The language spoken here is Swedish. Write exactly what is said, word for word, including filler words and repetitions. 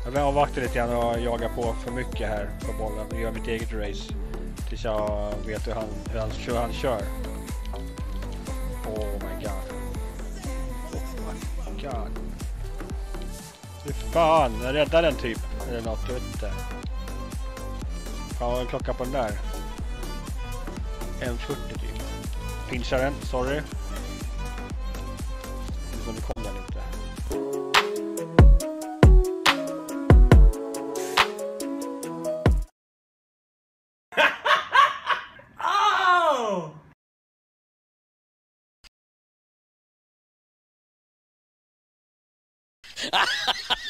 Jag vill avvakta lite grann och jaga på för mycket här på bollen och göra mitt eget race. Tills jag vet hur han, hur han, hur han kör. Oh my god. Oh my god. Hur fan, jag räddar den typ. Eller något, jag vet inte. Fan, vad är klockan på den där? en fyrtio typ. Pinchar den, sorry. Så nu kom den inte. Oh!